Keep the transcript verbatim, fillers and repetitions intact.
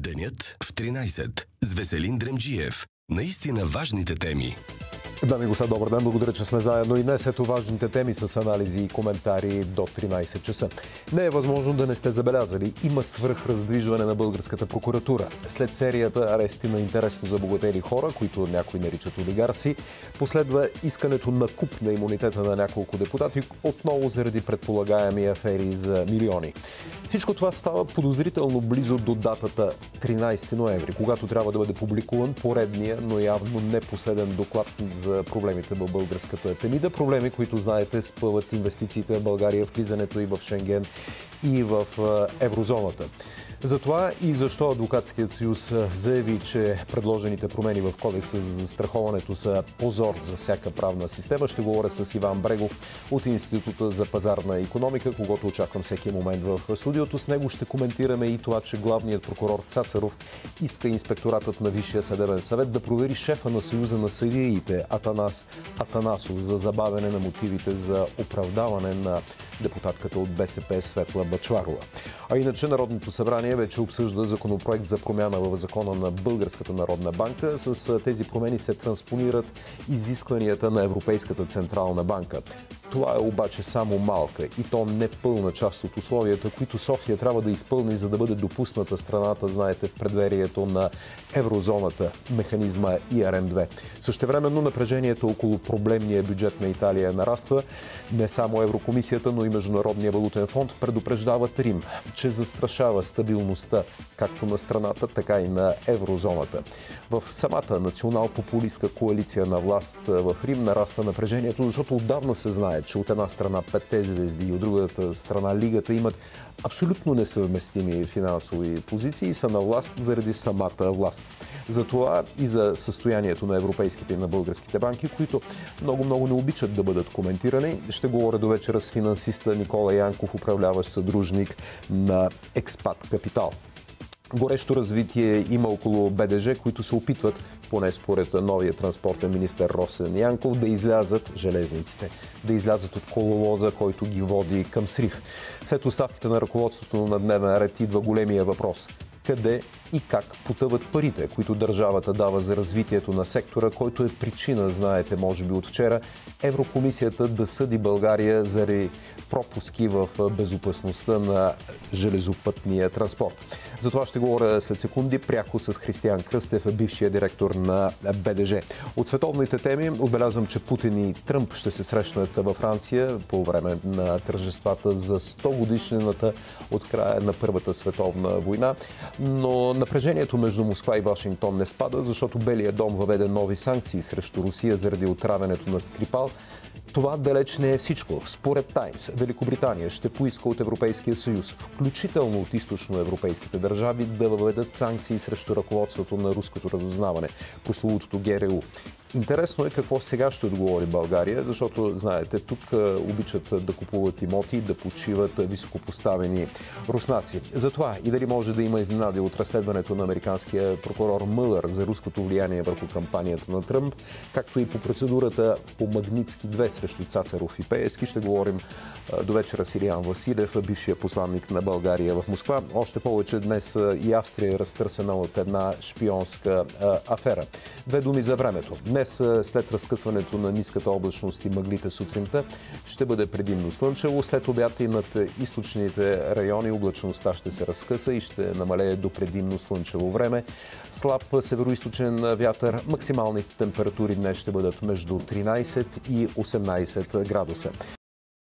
Денят в тринайсет с Веселин Дремджиев. Наистина важните теми. Дами и господа, добър ден. Благодаря, че сме заедно и днес. Ето важните теми с анализи и коментари до тринайсет часа. Не е възможно да не сте забелязали. Има свръхраздвижване на българската прокуратура. След серията арести на интересно забогатели хора, които някои наричат олигарси, последва искането на куп на имунитета на няколко депутати, отново заради предполагаеми афери за милиони. Всичко това става подозрително близо до датата тринайсети ноември, когато трябва да бъде публикуван поредния, но явно не последен доклад за проблемите в българската темида. Проблеми, които, знаете, спъват инвестициите в България, влизането и в Шенген, и в еврозоната. Затова и защо Адвокатският съюз заяви, че предложените промени в Кодекса за застраховането са позор за всяка правна система. Ще говоря с Иван Брегов от Института за пазарна икономика, когото очаквам всеки момент в студиото. С него ще коментираме и това, че главният прокурор Цацаров иска инспекторатът на Висшия съдебен съвет да провери шефа на Съюза на съдиите Атанас Атанасов за забавяне на мотивите за оправдаване на депутатката от БСП Светла Бъчварова. А иначе Народното събрание вече обсъжда законопроект за промяна в закона на Българската народна банка. С тези промени се транспонират изискванията на Европейската централна банка. Това е обаче само малка и то не пълна част от условията, които София трябва да изпълни, за да бъде допусната страната, знаете, в предверието на еврозоната, механизма И Р М две. Същевременно напрежението около проблемния бюджет на Италия нараства. Не само Еврокомисията, но и Международния валутен фонд предупреждават Рим, че застрашава стабилността както на страната, така и на еврозоната. В самата национал-популистка коалиция на власт в Рим нараства напрежението, защото отдавна се знае, че от една страна петте звезди и от другата страна Лигата имат абсолютно несъвместими финансови позиции и са на власт заради самата власт. Затова и за състоянието на европейските и на българските банки, които много-много не обичат да бъдат коментирани, ще говоря до вечера с финансиста Никола Янков, управляващ съдружник на Експат Капитал. Горещо развитие има около Б Д Ж, които се опитват, поне според новия транспортен министър Росен Янков, да излязат железниците, да излязат от коловоза, който ги води към срив. След оставката на ръководството на дневен ред идва големия въпрос: къде и как потъват парите, които държавата дава за развитието на сектора, който е причина, знаете, може би от вчера, Еврокомисията да съди България заради пропуски в безопасността на железопътния транспорт. За това ще говоря след секунди пряко с Християн Кръстев, бившия директор на Б Д Ж. От световните теми отбелязвам, че Путин и Тръмп ще се срещнат във Франция по време на тържествата за сто годишнината от края на Първата световна война. Но напрежението между Москва и Вашингтон не спада, защото Белият дом въведе нови санкции срещу Русия заради отравянето на Скрипал. Това далеч не е всичко. Според Таймс, Великобритания ще поиска от Европейския съюз, включително от източноевропейските държави, да въведат санкции срещу ръководството на руското разузнаване, прословутото Г Р У. Интересно е какво сега ще отговори България, защото, знаете, тук обичат да купуват имоти и да почиват високопоставени руснаци. Затова и дали може да има изненади от разследването на американския прокурор Мюлър за руското влияние върху кампанията на Тръмп, както и по процедурата по Магнитски две срещу Цацаров и Пеевски, ще говорим до вечера с Илиян Василев, бившия посланник на България в Москва. Още повече днес и Австрия е разтърсена от една шпионска афера. Две думи за времето. Днес, след разкъсването на ниската облачност и мъглите сутринта, ще бъде предимно слънчево. След обяд и над източните райони облачността ще се разкъса и ще намалее до предимно слънчево време. Слаб североизточен вятър. Максималните температури днес ще бъдат между тринайсет и осемнайсет градуса.